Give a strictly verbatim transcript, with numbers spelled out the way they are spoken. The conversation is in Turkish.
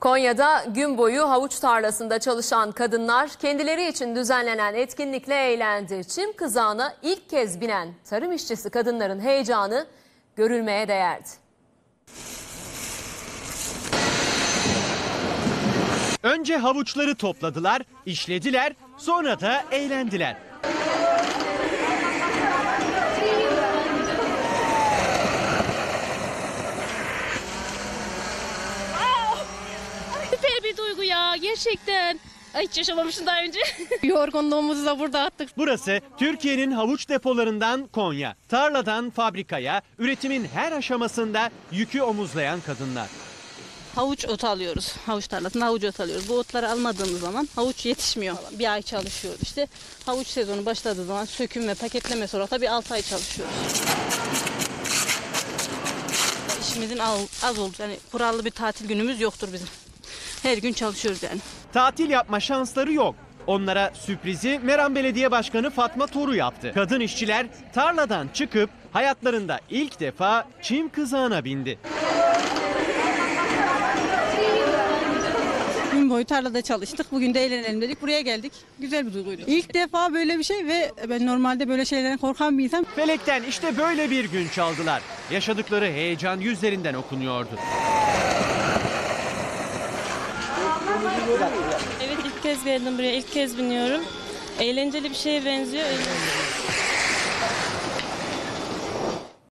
Konya'da gün boyu havuç tarlasında çalışan kadınlar kendileri için düzenlenen etkinlikle eğlendi. Çim kızağına ilk kez binen tarım işçisi kadınların heyecanı görülmeye değerdi. Önce havuçları topladılar, işlediler, sonra da eğlendiler. Süper bir duygu ya gerçekten. Ay, hiç yaşamamışım daha önce. Yorgunluğumuzu da burada attık. Burası Türkiye'nin havuç depolarından Konya. Tarladan fabrikaya, üretimin her aşamasında yükü omuzlayan kadınlar. Havuç otu alıyoruz. Havuç tarlasında havuç ot alıyoruz. Bu otları almadığımız zaman havuç yetişmiyor. Bir ay çalışıyoruz işte. Havuç sezonu başladığı zaman söküm ve paketleme sonra da bir altı ay çalışıyoruz. İşimizin az oldu. Yani kurallı bir tatil günümüz yoktur bizim. Her gün çalışıyoruz yani. Tatil yapma şansları yok. Onlara sürprizi Meram Belediye Başkanı Fatma Toru yaptı. Kadın işçiler tarladan çıkıp hayatlarında ilk defa çim kızağına bindi. Gün boyu tarlada çalıştık. Bugün de eğlenelim dedik. Buraya geldik. Güzel bir duyguydu. İlk defa böyle bir şey ve ben normalde böyle şeylerden korkan bir insan. Felekten işte böyle bir gün çaldılar. Yaşadıkları heyecan yüzlerinden okunuyordu. Evet, ilk kez geldim buraya, ilk kez biniyorum. Eğlenceli bir şeye benziyor. Eğlenceli.